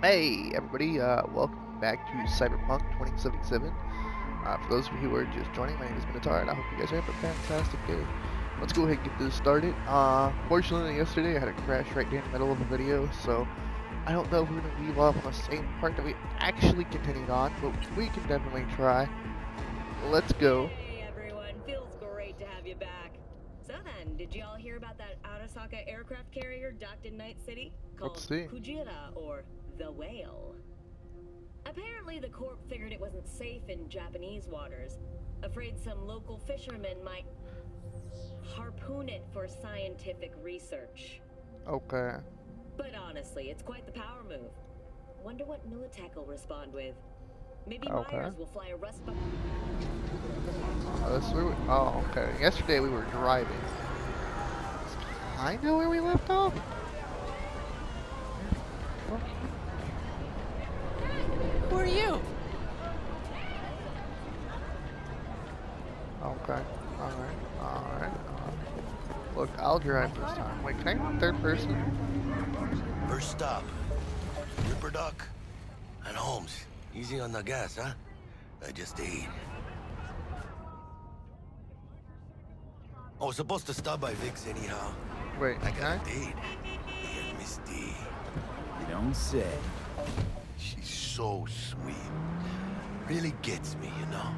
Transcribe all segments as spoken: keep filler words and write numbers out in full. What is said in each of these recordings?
Hey everybody, uh, welcome back to Cyberpunk twenty seventy-seven. Uh, for those of you who are just joining, my name is Mintar, and I hope you guys are having a fantastic day. Let's go ahead and get this started. Uh, fortunately, yesterday I had a crash right there in the middle of the video, so I don't know if we're going to leave off on the same part that we actually continued on, but we can definitely try. Let's go. Hey everyone, feels great to have you back. So then, did y'all hear about that Arasaka aircraft carrier docked in Night City? Called Let's see. Kujira, or the Whale. Apparently the Corp figured it wasn't safe in Japanese waters. Afraid some local fishermen might harpoon it for scientific research. Okay. But honestly, it's quite the power move. Wonder what Militech will respond with. Maybe Okay. Myers will fly a rust bucket. Oh, this is where we, oh, okay. Yesterday we were driving. I know where we left off. Who are you? Okay. Alright. Alright. Look, I'll drive this time. Wait, can I go third person? First stop, Ripper Duck and Holmes. Easy on the gas, huh? I just ate. I was supposed to stop by Vic's anyhow. Wait, I can got I? a date. Me and Miss D. You don't say. She's so sweet. Really gets me, you know?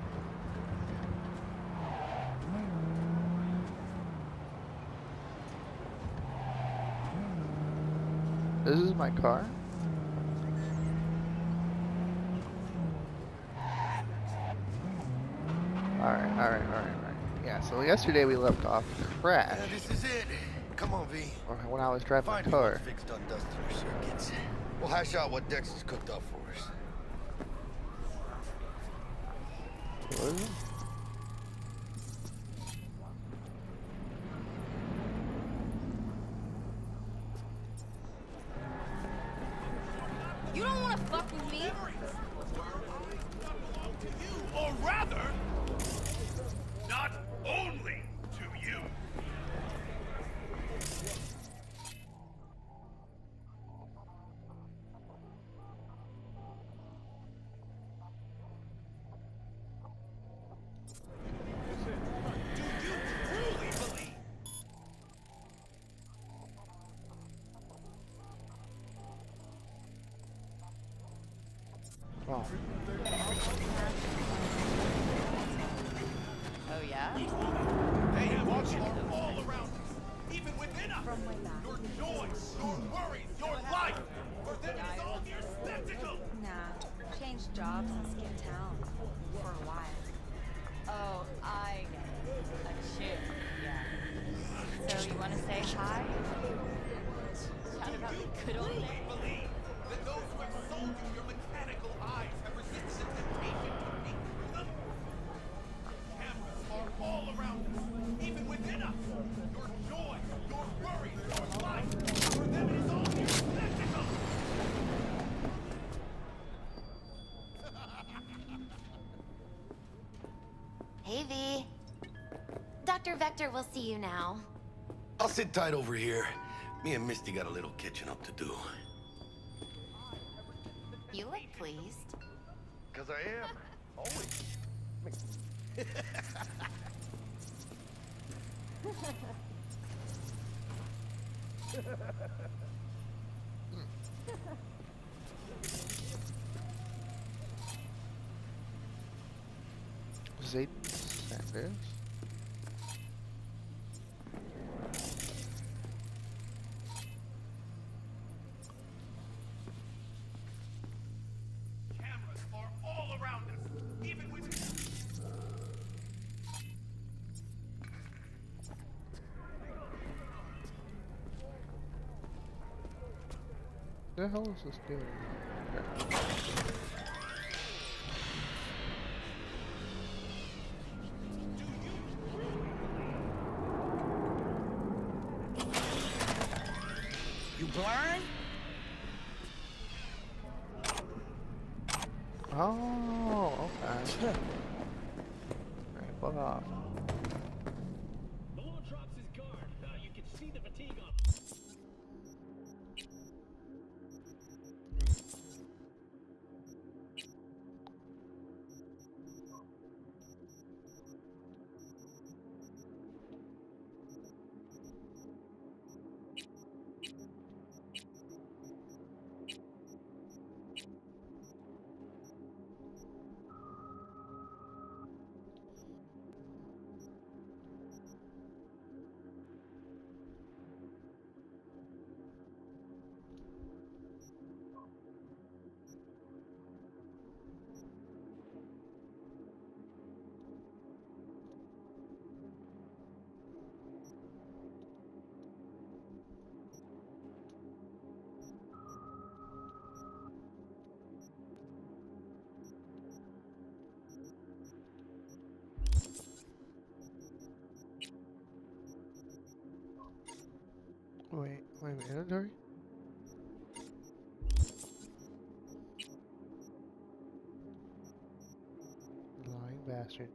This is my car? Alright, alright, alright, alright. Yeah, so yesterday we left off crash. Yeah, this is it. Come on, V. Or when I was driving Find the me car. what's fixed on dust in your circuits. We'll hash out what Dex has cooked up for us. What is it? You don't want to fuck with me? Or rather, not only to you. Do you truly believe? Oh. Oh yeah? They have watching all around us, even within us. Your joys, your worries, your life. For them it is all mere spectacle. Nah, changed jobs and skipped town for a while. Oh, I get it. A chick, yeah. So you want to say hi? Chat about the good old Truly days? believe that those who have sold you your mechanical eyes have resisted the temptation to peek through them. Cameras are all around us, even within us. Your joy, your worries, your life. For them it is all mere spectacle. Hey, V. Doctor Vector will see you now. I'll sit tight over here. Me and Misty got a little catching up to do. You look pleased. Cause I am. Always. Zayden Sanders? Cameras are all around us, even within us. What the hell is this doing? Okay. You blind? Oh, okay. Alright, fuck off. Malone drops his guard. Uh, you can see the fatigue on Wait, wait a minute, inventory? Lying bastard.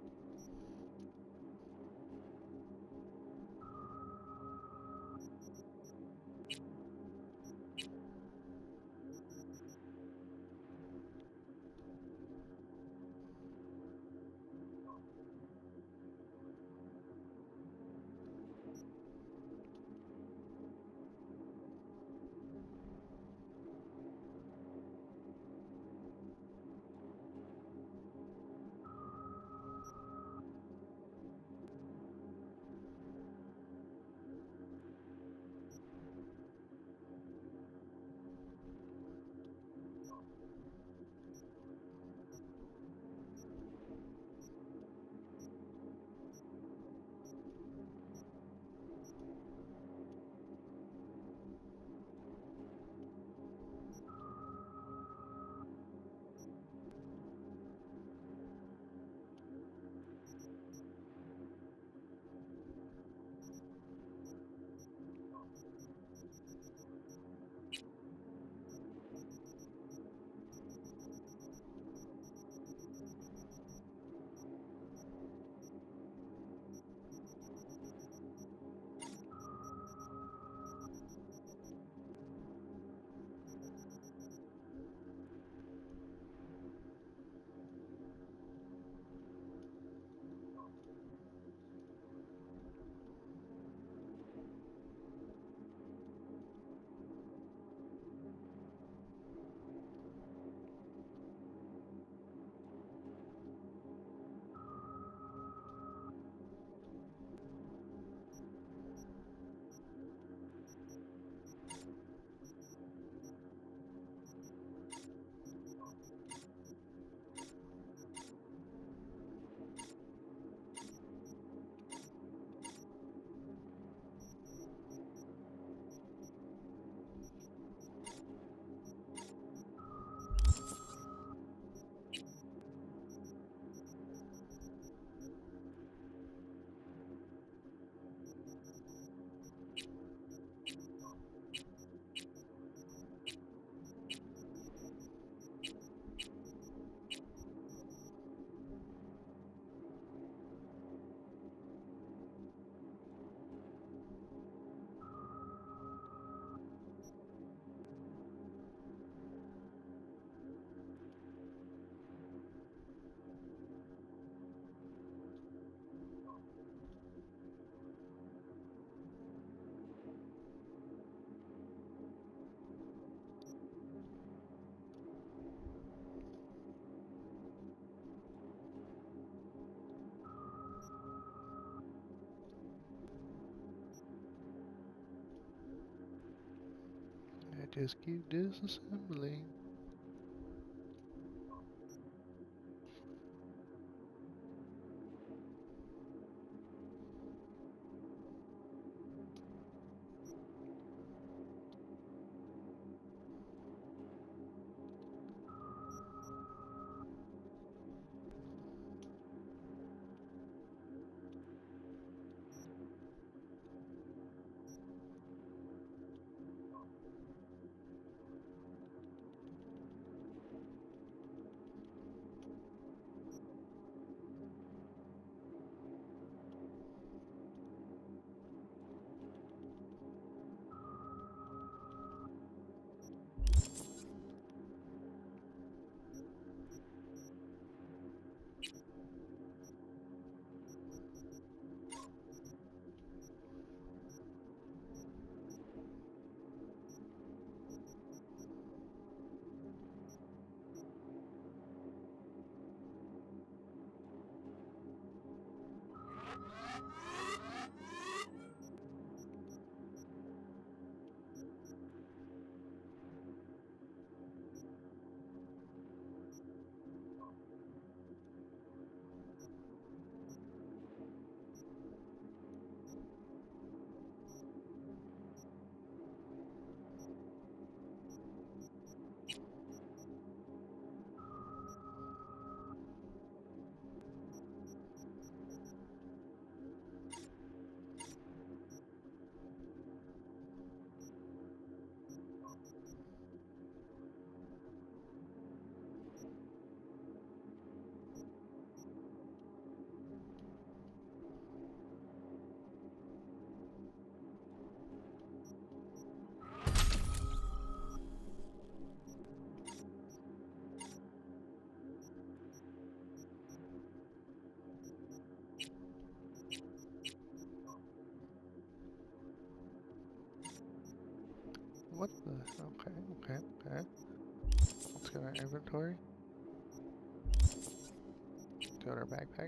I just keep disassembling. what the? Okay, okay, okay. Let's go to our inventory. Go to our backpack.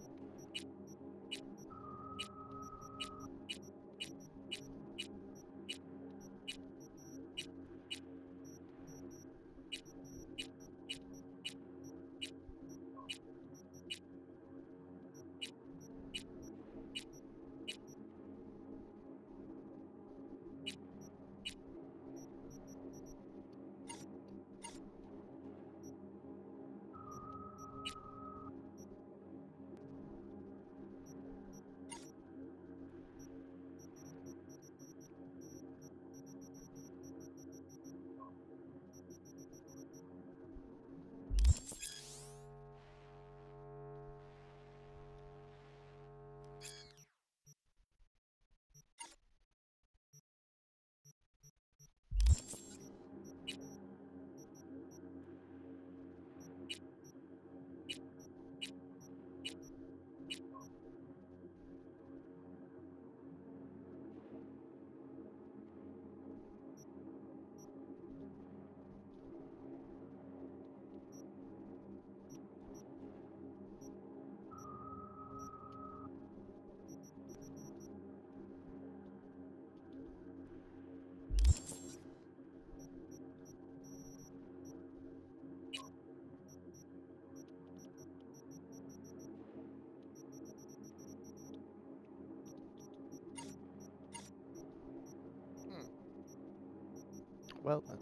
Well then.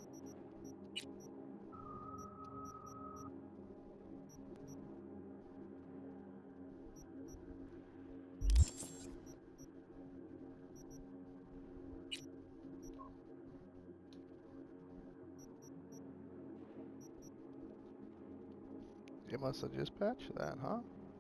You must have just patched that, huh?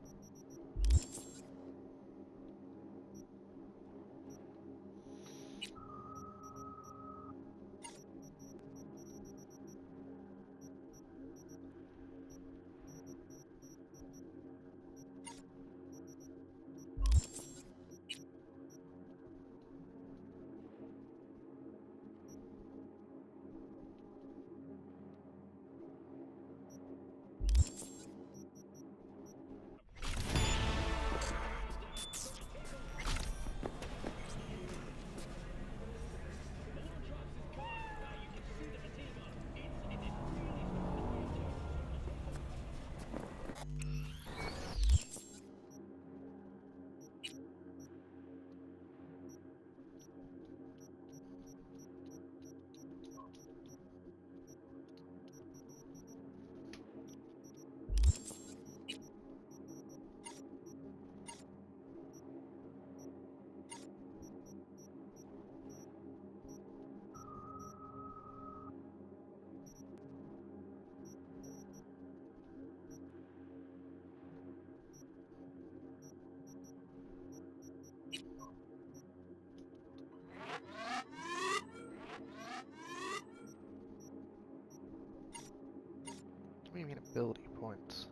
What do you mean ability points?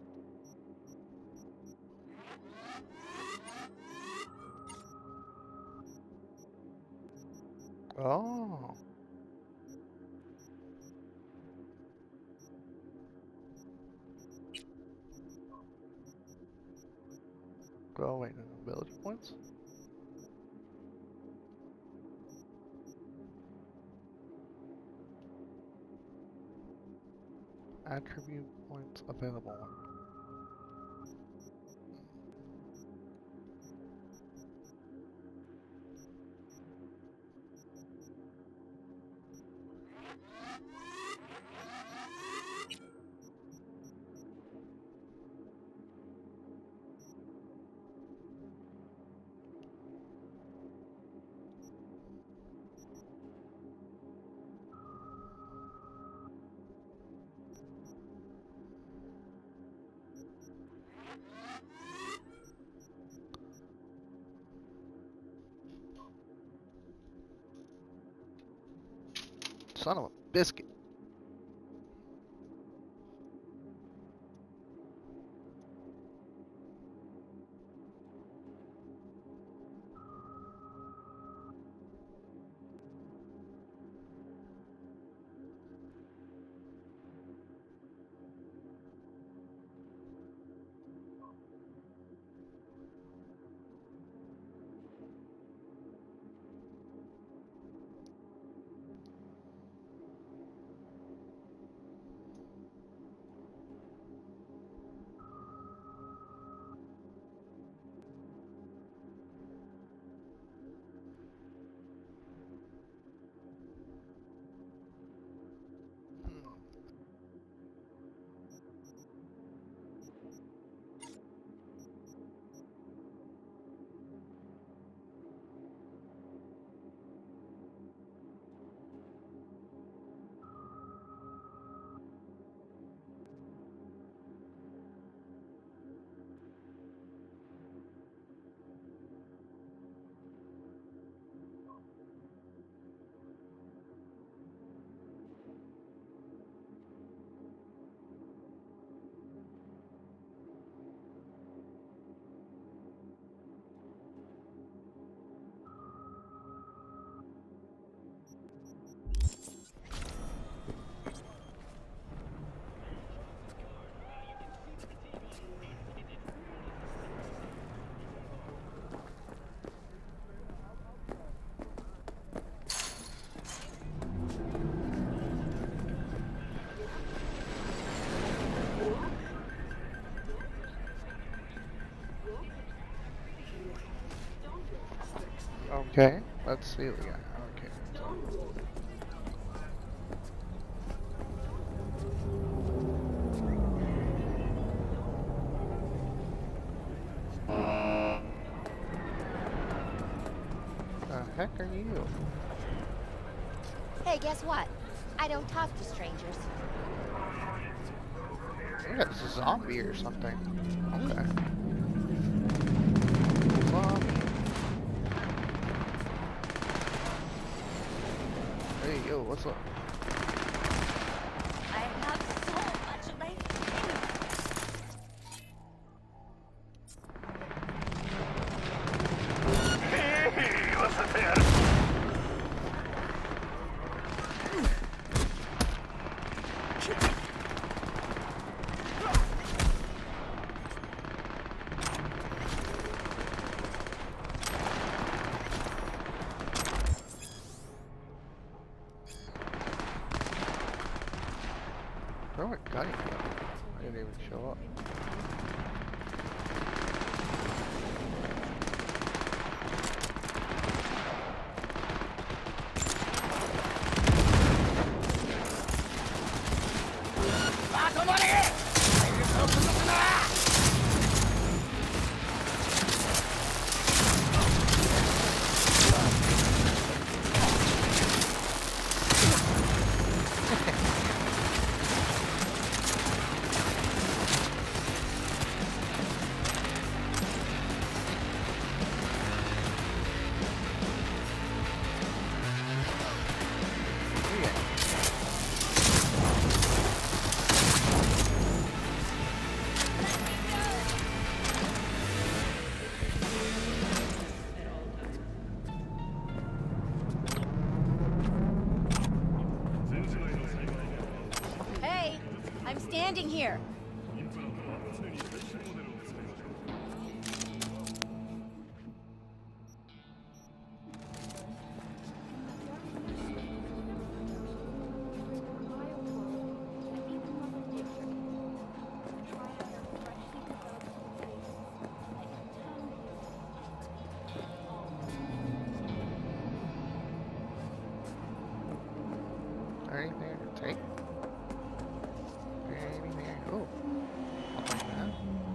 Oh. Oh wait, no, ability points? Attribute points available. Son of a biscuit. Okay, let's see what we got. Okay. The heck are you? Hey, guess what? I don't talk to strangers. Yeah, it's a zombie or something. Okay. Zombie. Hey, yo, what's up? I have so much life. Hey, what's the matter? Where went Gunny go? I didn't even show up. Hey, I'm standing here. Anything I can take? Anything I can... Oh. I'll take that.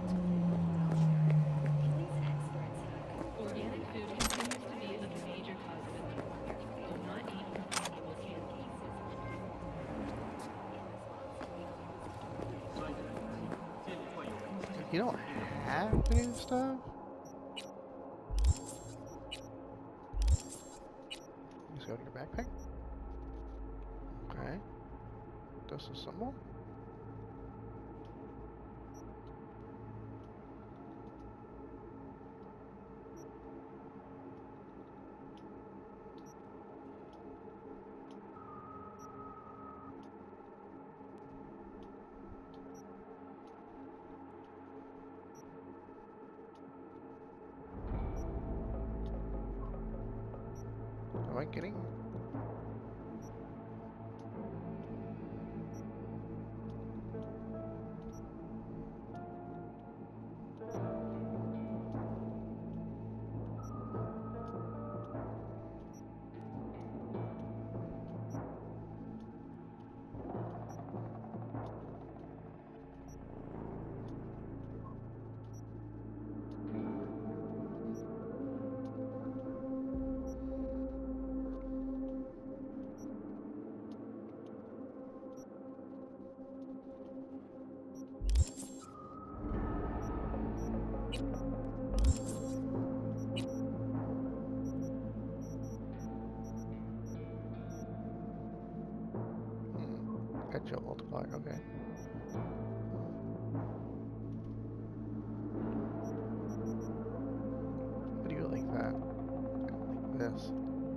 Organic food continues to be a major cause of infection. Do not eat contaminable canned You don't have to do stuff? Just go to your backpack. Okay. Disassemble. Am I getting? Headshot multiplier, okay. How do you like that? Like this.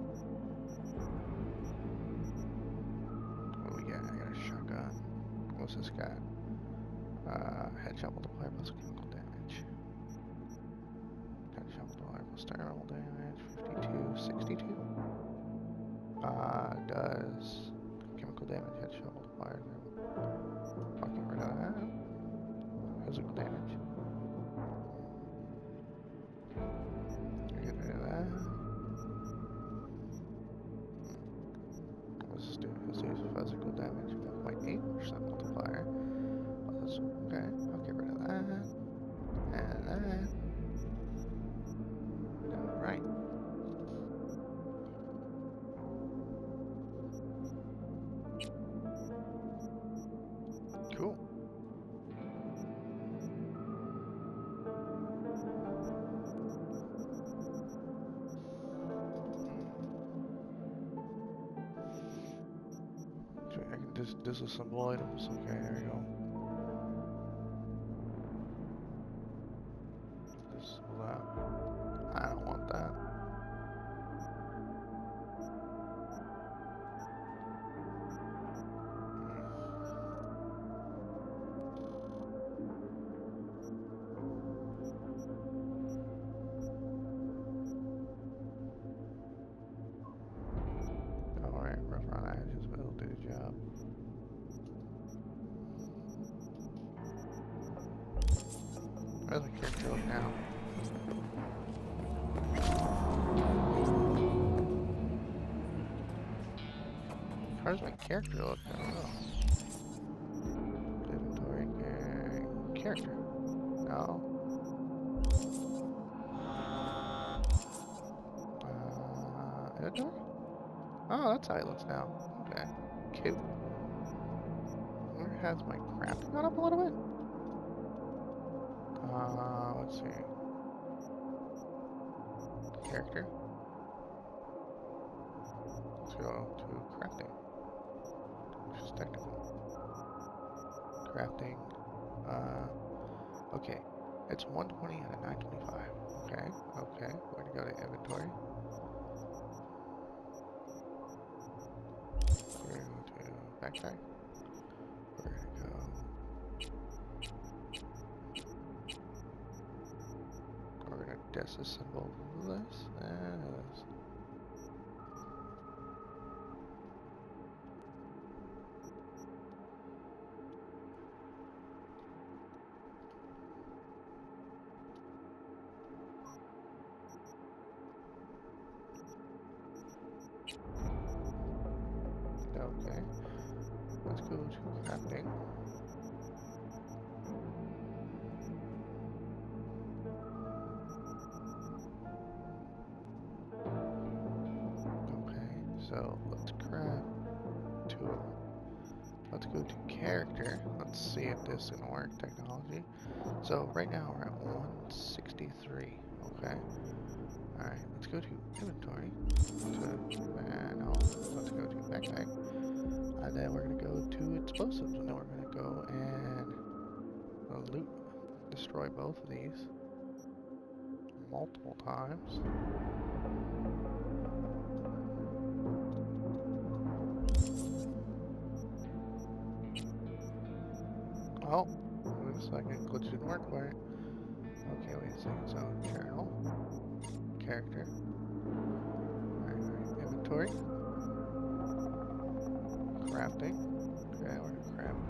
What do we got? I got a shotgun. What's this got? Uh, headshot multiplier plus chemical damage. Headshot multiplier plus thermal damage. fifty-two, sixty-two. Uh, does chemical damage, headshot multiplier. Fucking rid of that. Physical damage. Get rid of that. percent multiplier. Oh, that's, okay, I'll get rid of that. And that. Alright. Cool. So I can just disassemble items. Okay, there we go. Disassemble that. I don't want that. Alright, rough around the edges, but it'll do the job. Where's my character look now? How's my character look? I don't know. Inventory, uh, character. No. Uh, inventory? Oh, that's how it looks now. Okay. Cute. Where has my crafting gone up a little bit? Uh, let's see. Character. Let's go to crafting. Which is technical. Crafting. Uh, okay. It's one twenty and a nine twenty-five. Okay, okay. We're gonna go to inventory. We're gonna go to backpack. We're gonna go. We're gonna disassemble this and this. Okay, let's go to crafting. Okay, so let's craft two of them. Let's go to character. Let's see if this is gonna work. Technology. So right now we're at one sixty-three. Okay. Alright, let's go to inventory. To, uh, no, let's go to backpack. And then we're gonna go to explosives. And then we're gonna go and uh, loot, destroy both of these multiple times. Oh, wait a second, glitch didn't work for it. Okay, wait a second, so journal, character, alright, alright, inventory, crafting, okay, we're gonna craft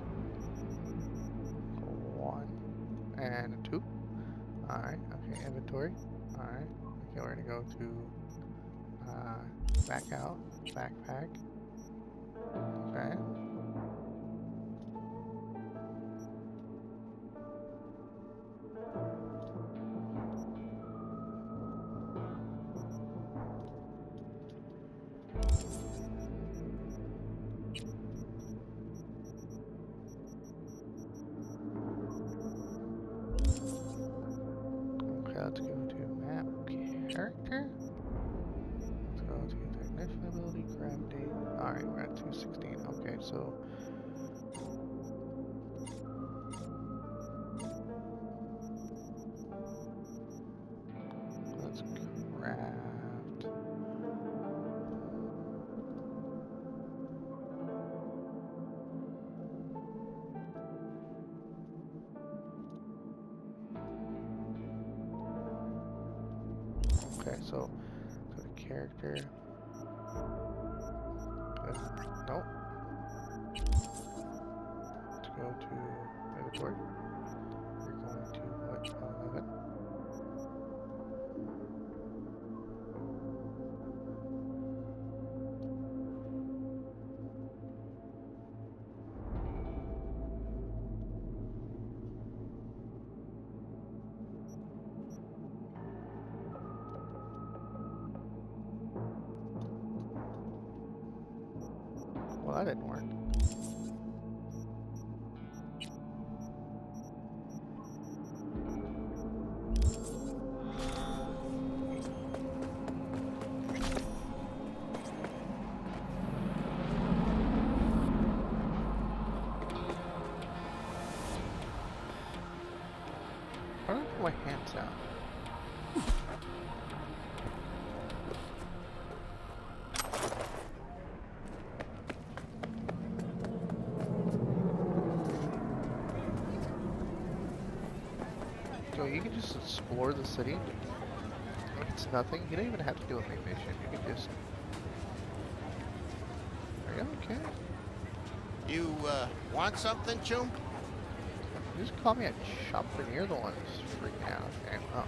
one and a two, alright, okay, inventory, alright, okay, we're gonna go to, uh, back out, backpack, okay. Let's go to map character. Let's go to technician ability, crafting. Alright, we're at two sixteen. Okay, so let's craft. Okay, so go to character. Uh, nope. Let's go to inventory. We're going to what eleven. that didn't work. Why don't I put my hands out? So you can just explore the city. Like it's nothing. You don't even have to do a main mission. You can just. Are you okay? You, uh, want something, Chum? You just call me a chump and you're the one who's freaking out. Okay, well.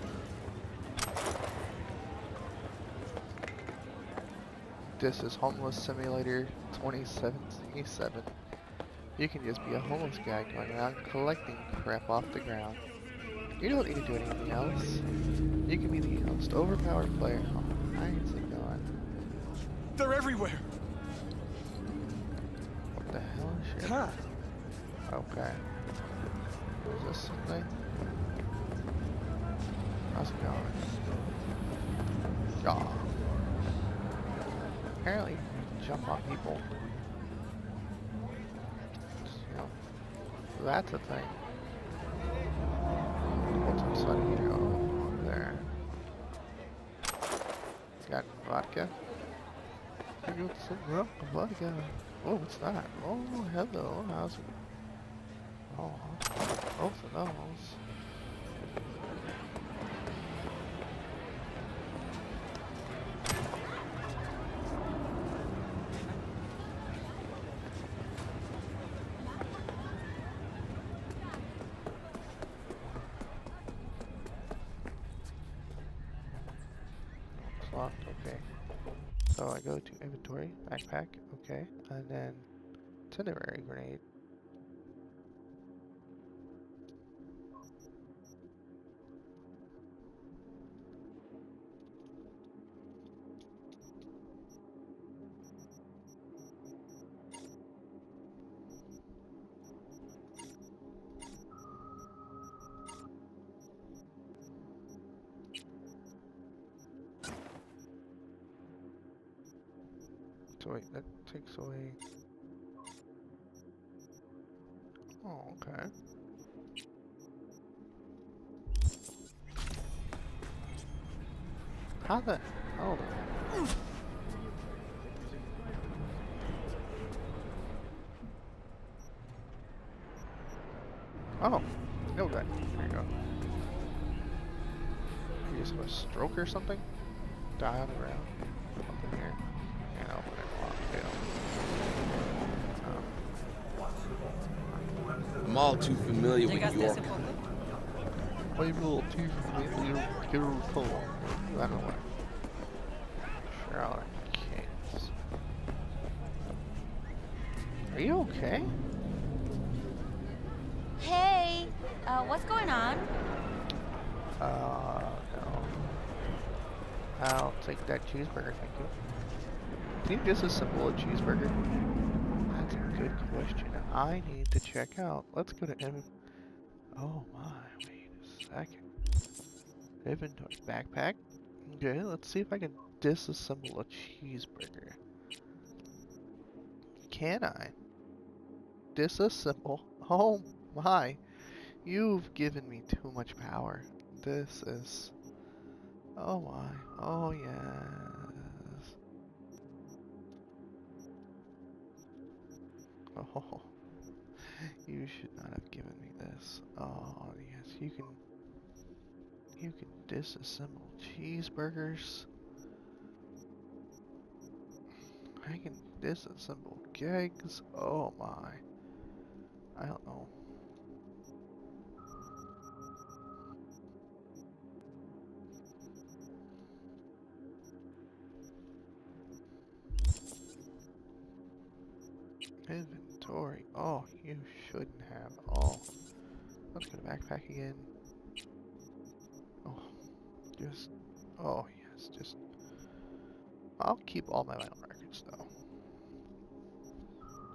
This is Homeless Simulator twenty seventy-seven. You can just be a homeless guy going around collecting crap off the ground. You don't need to do anything else. You can be the most overpowered player. Oh, why is it going? They're everywhere. What the hell is shit? Huh. Okay. Is this something? How's it going? Yeah. Apparently, you can jump on people. You know, that's a thing. What's inside of here? Oh, there. Got vodka. I got some vodka. Oh, what's that? Oh, hello. How's it? Oh, both of those. It's locked, okay. So I go to inventory, backpack, okay, and then itinerary grenade. So wait, that takes away. Oh, okay. How the hell? Oh, no that. There you go. You just have a stroke or something? Die on the ground. Something here. And open it. Lock it. I'm all too familiar with York. I'm a little too familiar with York. I don't know what. Sherlock Case. Are you okay? Hey, uh, what's going on? Uh, no. I'll take that cheeseburger, thank you. Can you disassemble a cheeseburger? That's a good question. I need to check out. Let's go to Inventory. Oh my, wait a second. Inventory backpack. Okay, let's see if I can disassemble a cheeseburger. Can I? Disassemble? Oh my. You've given me too much power. This is... Oh my. Oh yes. Oh. You should not have given me this. Oh yes, you can... You can disassemble cheeseburgers. I can disassemble kegs. Oh my. I don't know. Inventory. Oh, you shouldn't have. Oh. Let's go to backpack again. Oh. Just. Oh, yes. Just. I'll keep all my vital records, though.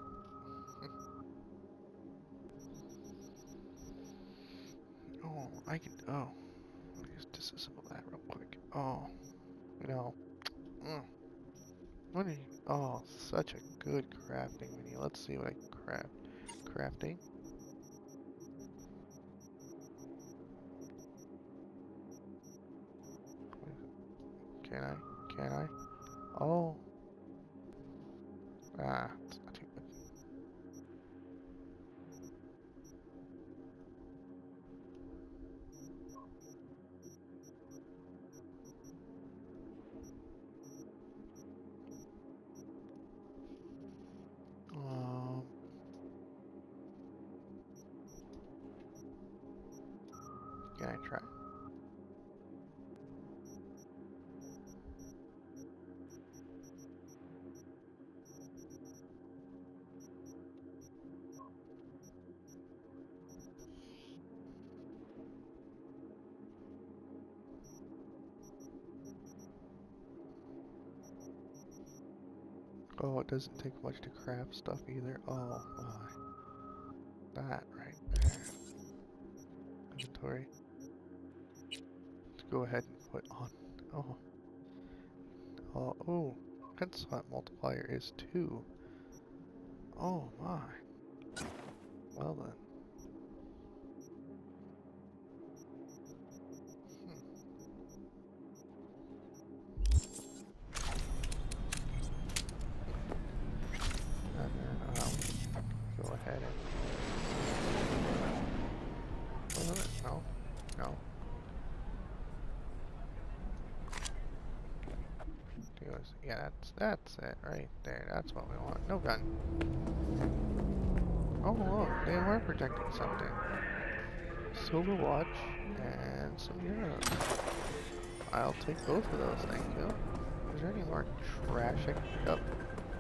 I can. Oh, let me just disassemble that real quick. Oh, no. Mm. What are you? Oh, such a good crafting menu. Let's see what I can craft. Crafting. Can I? Can I? Oh. Ah, it's not too good. Um. Can I try? Oh, it doesn't take much to craft stuff either. Oh my. That right there. Inventory. Let's go ahead and put on. Oh. Oh, oh. Headshot multiplier is two. Oh my. Well then. And then um, go ahead and. Wasn't it? No. No. Yeah, that's that's it right there. That's what we want. No gun. Oh look, they were protecting something. Silver watch and some euros. I'll take both of those, thank you. Is there any more trash I can pick up?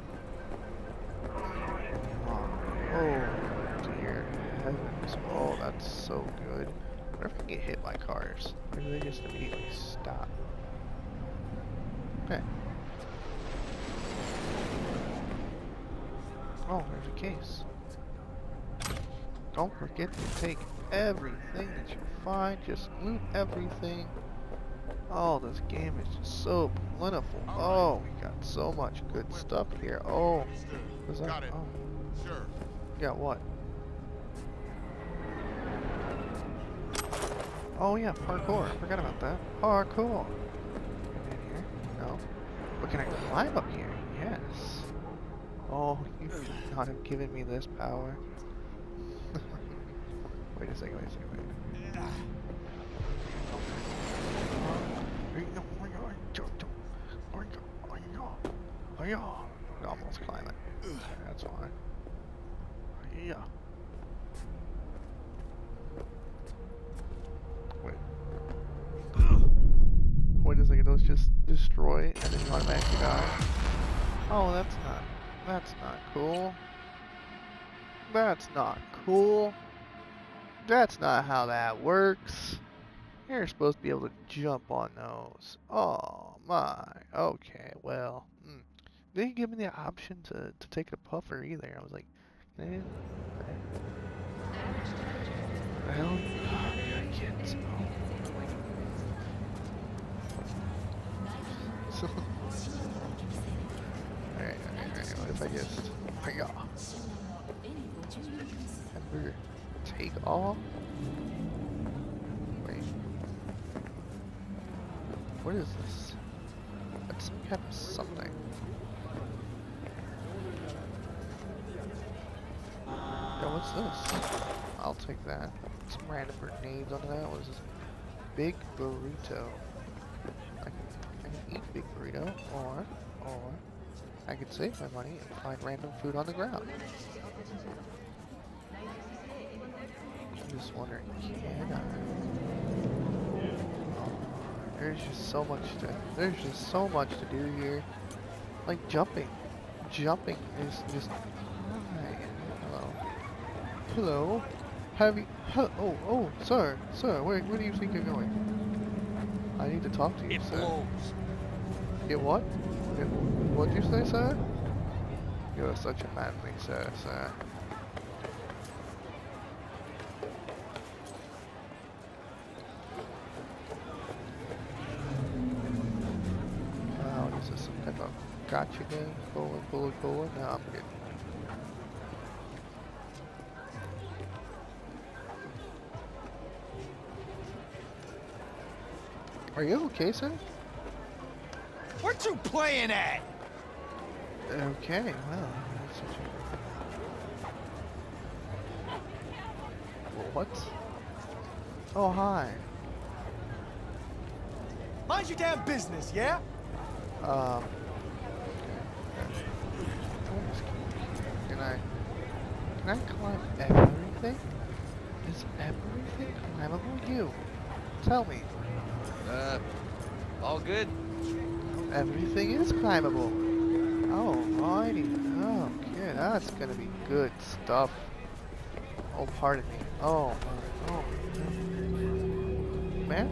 Oh dear heavens. Oh, that's so good. What if I get hit by cars? Or do they just immediately stop? Okay. Oh, there's a case. Don't forget to take everything that you find. Just loot everything. Oh, this game is just so plentiful. Oh, we got so much good stuff here. Oh, was that? Got it. Oh, Sure. yeah. What? Oh yeah, parkour. I forgot about that. Parkour. Get in here. No. But can I climb up here? Yes. Oh, you could not have given me this power. Wait a second, wait a second, wait. Almost climb it. Okay, that's fine. Yeah. Wait. Wait a second, those just destroy and then you automatically die. Oh, that's not, that's not cool. That's not cool. That's not how that works. You're supposed to be able to jump on those. Oh my. Okay, well. Mm. They didn't give me the option to, to take a puffer either. I was like, can I? The hell? Oh, yeah, kids. Oh. Alright, alright, alright. What if I just. Yeah. Hamburger. Take off? Wait. What is this? That's some kind of something. Yeah, what's this? I'll take that. Some random grenades on that. What is this? Big burrito. I can, I can eat big burrito, or, or, I could save my money and find random food on the ground. I'm just wondering, can I? Oh, there's just so much to, there's just so much to do here. Like jumping. Jumping is just, hi, hello. Hello? Have you, hello, oh, oh, sir, sir, where, where do you think you're going? I need to talk to you, It sir. blows. Get what? Get, what'd you say, sir? You're such a manly sir, sir. Gotcha game. Cola, cola, cola. No, I'm good. Are you okay, sir? What you playing at? Okay, well, that's such a... Well, what? Oh, hi. Mind your damn business, yeah? Um... Can I... Can I climb everything? Is everything climbable? You? Tell me. Uh, all good? Everything is climbable. Oh, righty. Okay, that's gonna be good stuff. Oh, pardon me. Oh, oh. Man?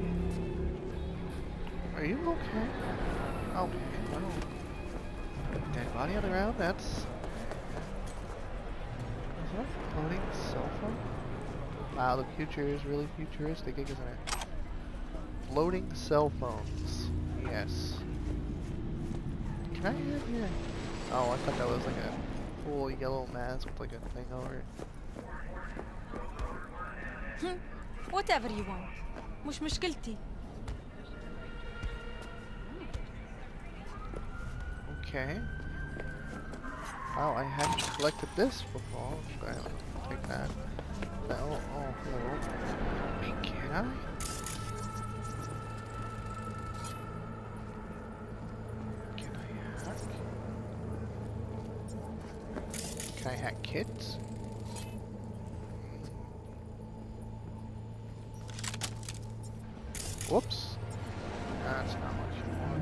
Are you okay? Okay, well. Dead body on the ground, that's... Is that a floating cell phone? Wow, the future is really futuristic, isn't it? Floating cell phones. Yes. Can I get here? Oh, I thought that was like a full yellow mask with like a thing over it. Hmm. Whatever you want. مش مشكلتي. Okay. Oh, I haven't collected this before. Should I take that? Oh, oh, hello. Wait, can I? Can I hack? Can I hack kids? Whoops. That's not what you want.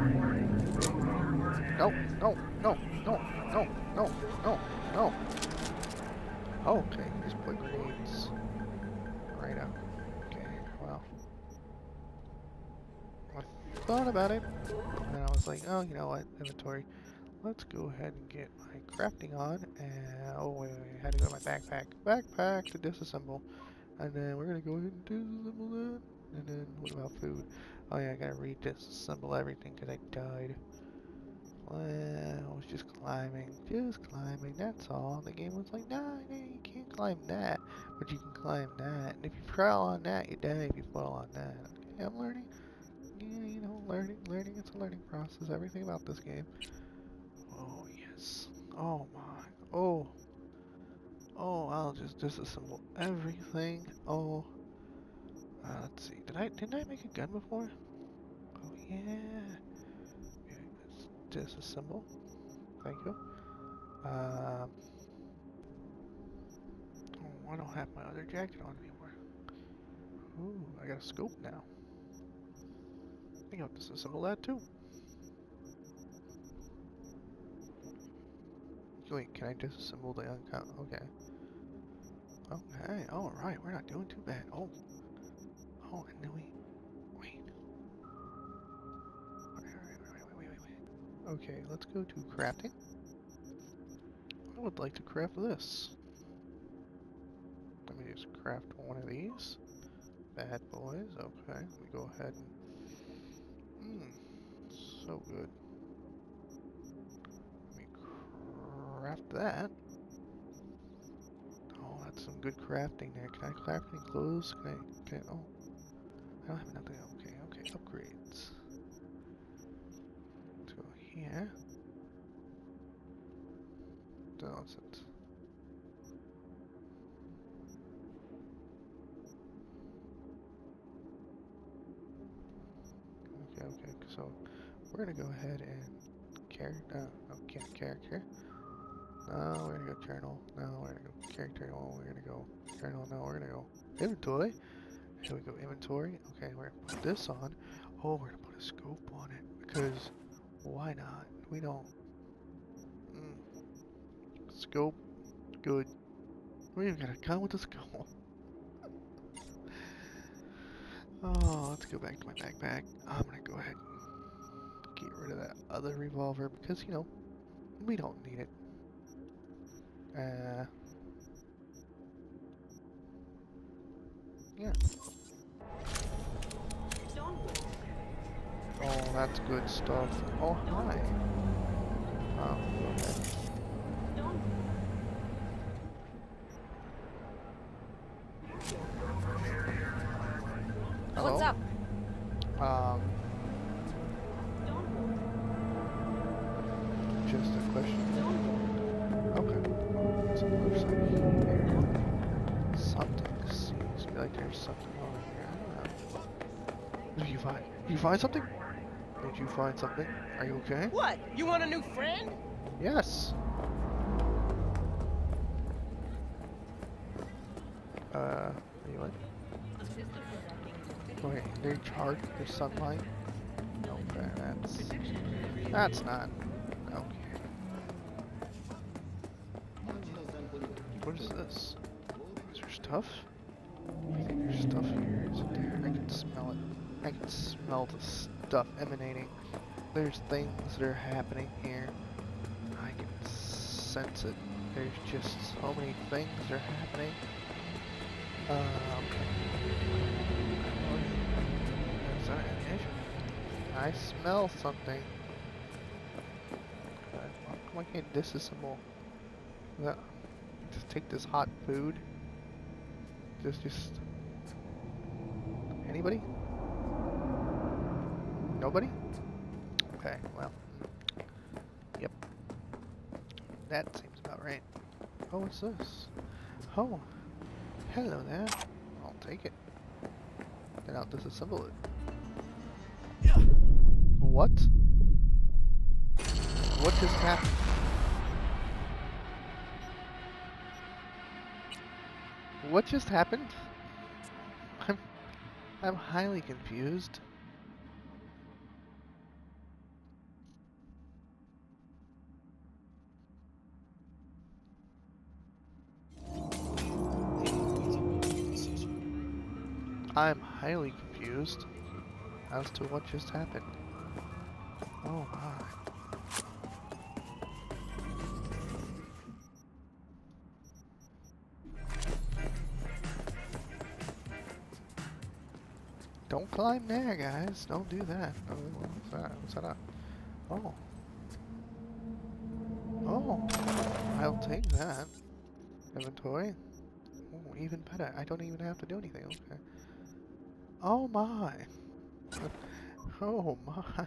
No, no, no, no, no, no, no, no. Oh, okay, just put grenades right out. Okay, well. I thought about it, and I was like, oh, you know what, inventory. Let's go ahead and get my crafting on, and, oh, wait, wait, wait, I had to go to my backpack. Backpack to disassemble. And then we're gonna go ahead and disassemble that. And then, what about food? Oh yeah, I gotta re-disassemble everything because I died. Well, I was just climbing, just climbing, that's all. The game was like, nah, nah, you can't climb that, but you can climb that. And if you fall on that, you die if you fall on that. Okay, I'm learning. Yeah, you know, learning, learning, it's a learning process. Everything about this game. Oh, yes. Oh, my. Oh. Oh, I'll just disassemble everything. Oh. Uh, let's see. Did I, didn't I make a gun before? Oh, yeah. Okay, let's disassemble. Thank you. Um. Oh, I don't have my other jacket on anymore. Ooh, I got a scope now. I think I'll disassemble that too. Wait, can I disassemble the uncount? Okay. Okay, alright, we're not doing too bad. Oh. Oh, and then we... Wait. Wait, wait, wait, wait, wait, wait. Okay, let's go to crafting. I would like to craft this. Let me just craft one of these. Bad boys, okay. Let me go ahead and... Mmm, so good. Let me craft that. Oh, that's some good crafting there. Can I craft any clothes? Can I... Can I... Oh. I don't have nothing. Okay, okay. Upgrades. Let's go here. That's it. Okay, okay. So we're gonna go ahead and character. No, no, can't character. No, we're gonna go journal. No, we're gonna go character. No, we're gonna go journal. No, we're gonna go inventory. Here we go, inventory. Okay, we're gonna put this on. Oh, we're gonna put a scope on it because why not? We don't. Mm. Scope, good. We even got a gun with a scope. Oh, let's go back to my backpack. I'm gonna go ahead and get rid of that other revolver because you know we don't need it. Uh, yeah. Oh, that's good stuff. Oh, hi. Oh, okay. Hello? What's up? Um, just a question. Okay. So it looks like here, something seems to be like there's something over here. I don't know. Did you find? Did you find something? Did you find something? Are you okay? What? You want a new friend? Yes. Uh, are you what? Okay, they charge your sunlight. Okay, that's that's not okay. What is this? Is there stuff? I think there's stuff here. Is it there? I can smell it. I can smell the stuff emanating. There's things that are happening here. I can sense it. There's just so many things that are happening. Uh, okay. Is that an issue? I smell something. Okay. Well, come on, I can't disassemble. That. Just take this hot food. Just, just. Anybody? Nobody? Okay, well. Yep. That seems about right. Oh, what's this? Oh. Hello there. I'll take it. Then I'll disassemble it. What? What just happened? What just happened? I'm I'm highly confused. I'm highly confused as to what just happened. Oh my. Don't climb there, guys. Don't do that. Oh, what's that? What's that? Oh. Oh. I'll take that. Inventory. Oh, even better. I don't even have to do anything. Okay. Oh my. Oh my.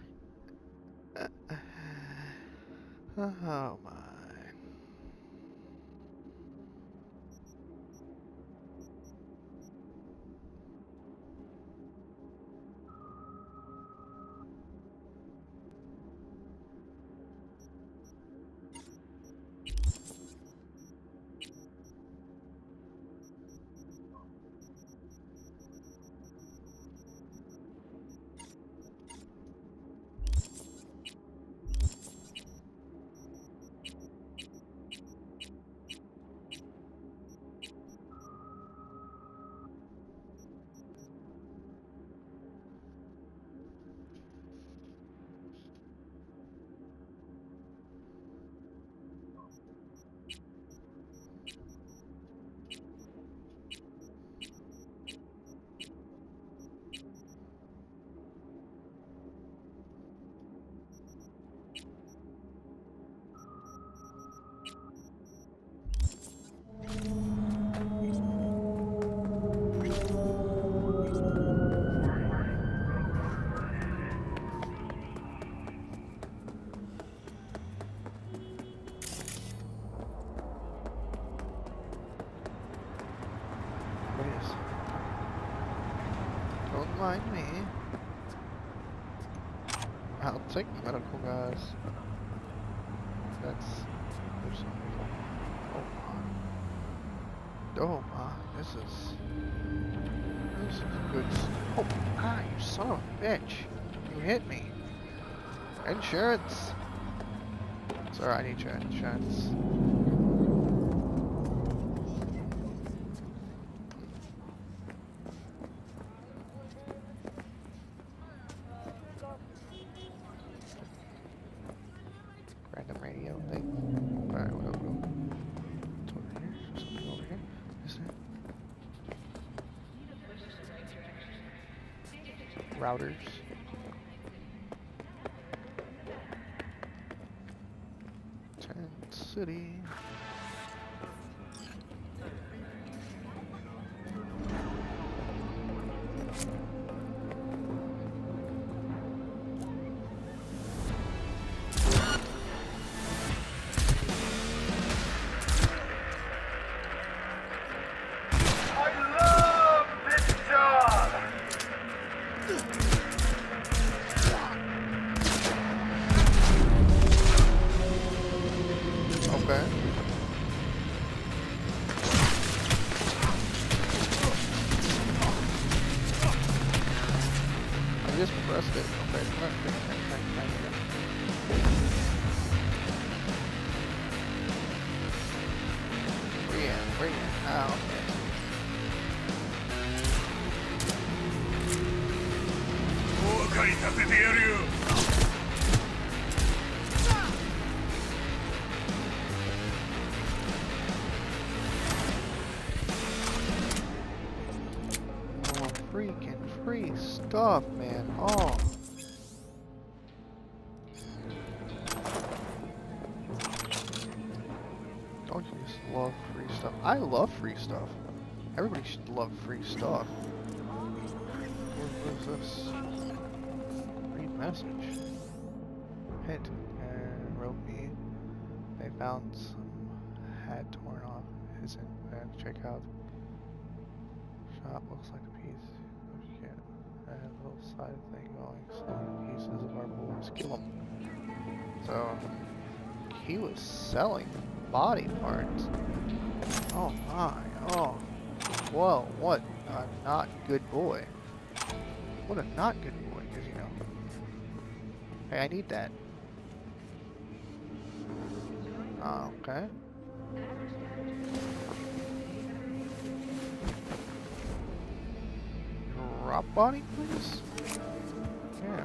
Oh my. Don't mind me. I'll take medical, guys. That's... There's something. Oh my. Oh my, this is... This is good. Oh, ah, you son of a bitch. You hit me. Insurance. Sorry, I need your insurance. Random radio thing. Alright, we'll go. It's over here. There's something over here. Isn't it? Routers. city. Free stuff, man. Oh. Don't you just love free stuff? I love free stuff. Everybody should love free stuff. What is this? Read message. Hint. And wrote me. They found some hat torn off his and check out. Shop looks like a piece. A little side thing going, so pieces of our boys kill him. So he was selling body parts. Oh my, oh. Whoa, what a not good boy. What a not good boy, because you know. Hey, I need that. Oh, okay. Drop body, please? Yeah.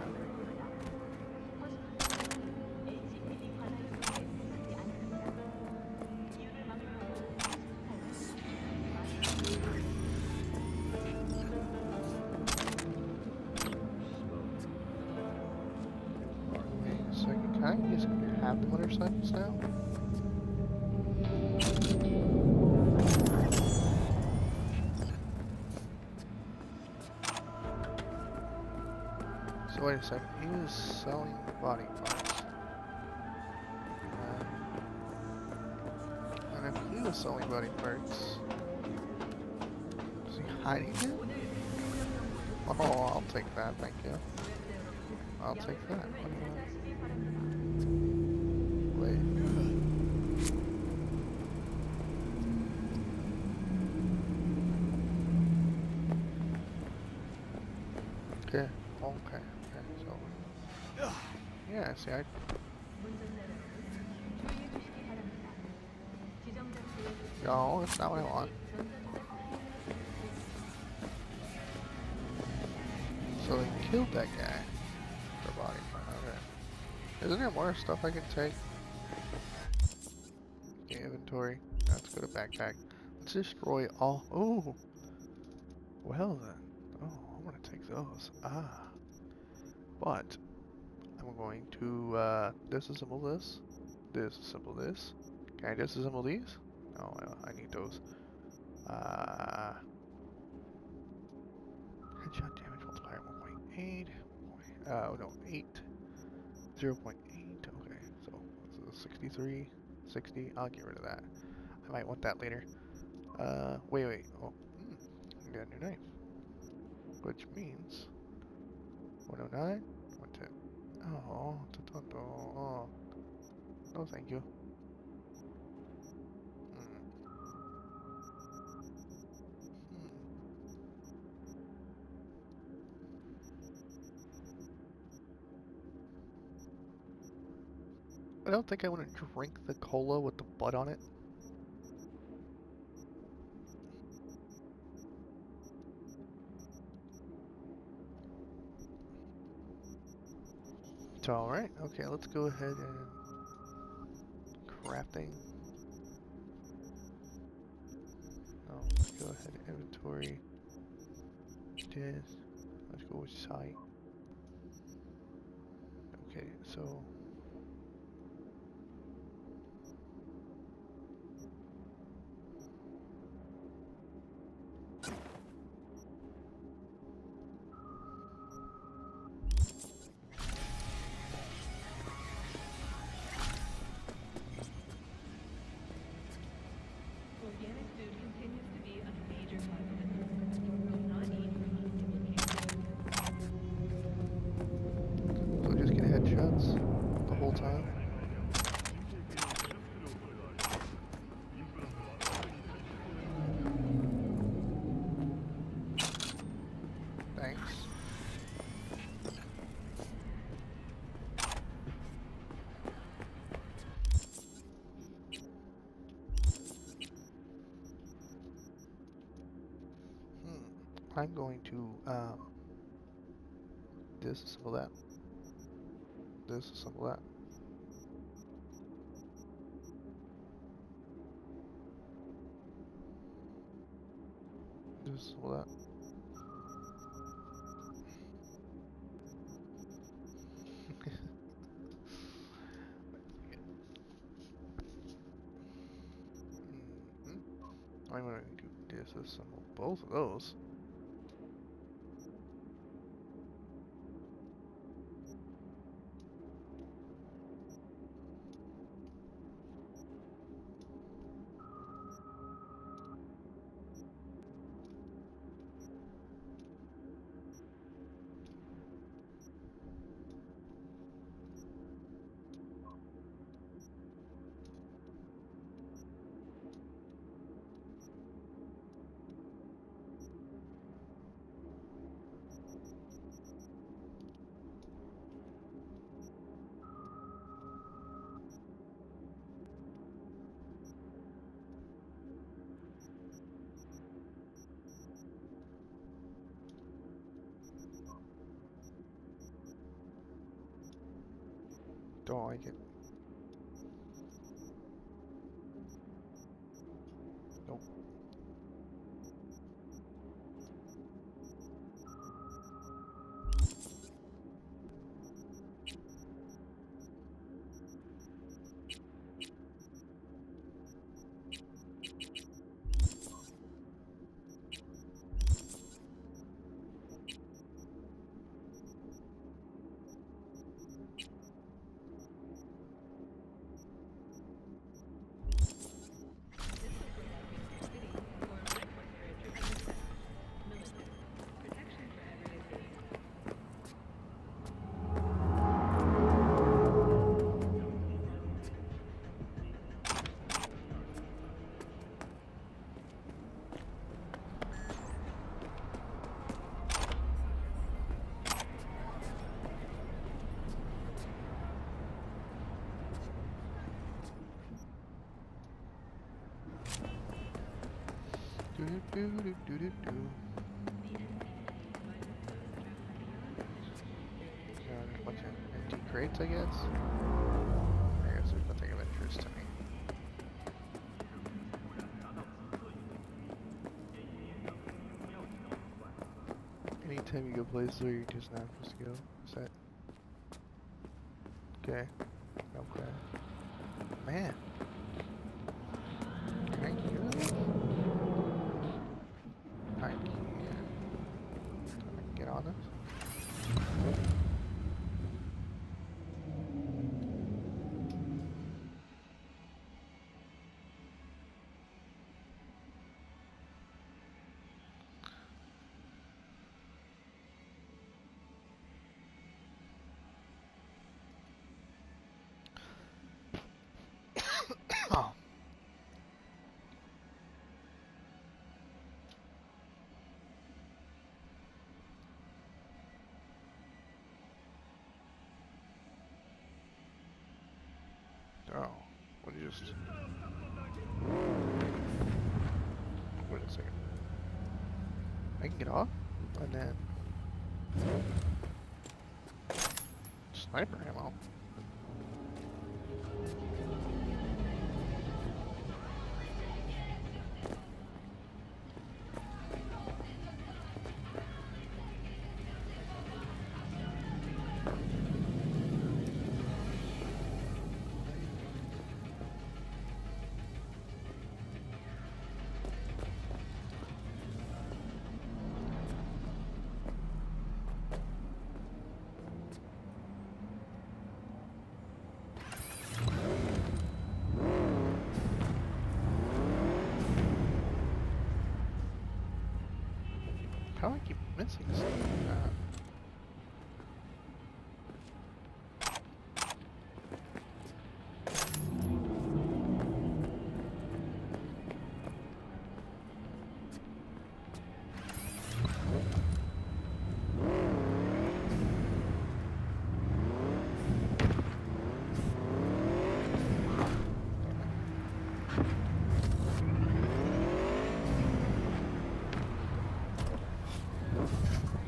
Wait a second, can I just have the motorcycles now? So wait a second, he was selling body parts. Uh, and if he was selling body parts, is he hiding it? Oh, I'll take that, thank you. I'll take that. Wait. Okay, okay. Yeah, see, I... No, that's not what I want. So they killed that guy. For body part, okay. Isn't there more stuff I can take? Okay, inventory. Let's go to backpack. Let's destroy all... Oh! Well then. Oh, I want to take those. Ah. But... I'm going to uh, disassemble this, disassemble this. Can I disassemble these? No, I, I need those. Uh, headshot damage multiplier one point eight. Uh, oh no, eight. zero point eight. Okay, so this is sixty-three, sixty. I'll get rid of that. I might want that later. Uh, wait, wait. Oh, hmm, got a new knife. Which means one oh nine, one ten. Oh, oh, no thank you. Hmm. Hmm. I don't think I want to drink the cola with the butt on it. It's alright. Okay, let's go ahead and crafting. No, let's go ahead and inventory. This. Let's go with sight. Okay, so Organic food continues to be a major cause of illness. Do not eat meat in So just get headshots the whole time. Thanks. Hmm. I'm going to um, disassemble that. Disassemble that. Disassemble that. Mm-hmm. I'm going to disassemble both of those. Don't like it. Nope. Do do do do do do. Yeah, there's a bunch of empty crates, I guess. I guess there's nothing of interest to me. Anytime you go places where you're just not supposed to go, is that okay? Okay. Man. Thank you. I can get on this. Oh. Oh, what did you just... Wait a second. I can get off? And then... Sniper ammo. How do I keep missing stuff? Uh,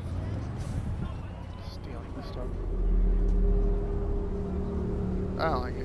stealing the stuff. I don't like